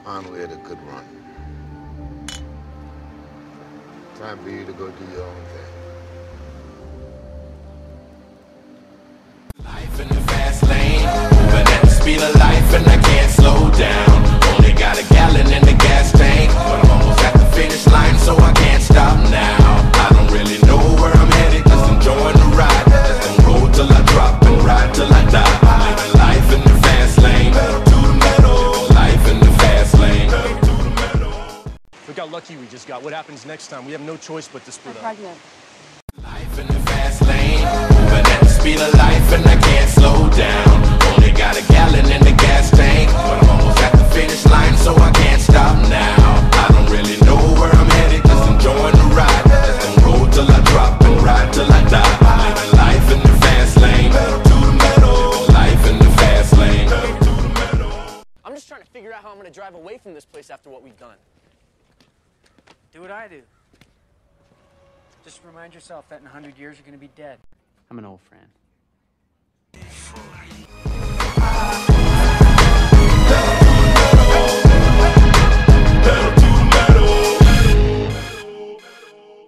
Onward had a good run. Time for you to go do your own thing. Life in the fast lane, moving at the speed of life and I can't slow down. Only got a gallon in the gas tank, but I'm almost at the finish line, so I can't stop now. I don't really know where I'm headed, just enjoying the ride. Just gonna roll till I drop and ride till I die. I'm living life in the fast lane, pedal to the metal. Living life in the fast lane, pedal to the metal. Look how lucky we just got. What happens next time? We have no choice but to split up. Pregnant. Life in the fast lane, moving at the speed of life and I can't slow down. Only got a gallon in the gas tank, but I'm almost at the finish line, so I can't stop now. I don't really know where I'm headed, just enjoying the ride. Just gonna roll till I drop and ride till I die. I'm living life in the fast lane, pedal to the metal. Living life in the fast lane, pedal to the metal. I'm just trying to figure out how I'm gonna drive away from this place after what we've done. Do what I do. Just remind yourself that in 100 years you're gonna be dead. I'm an old friend.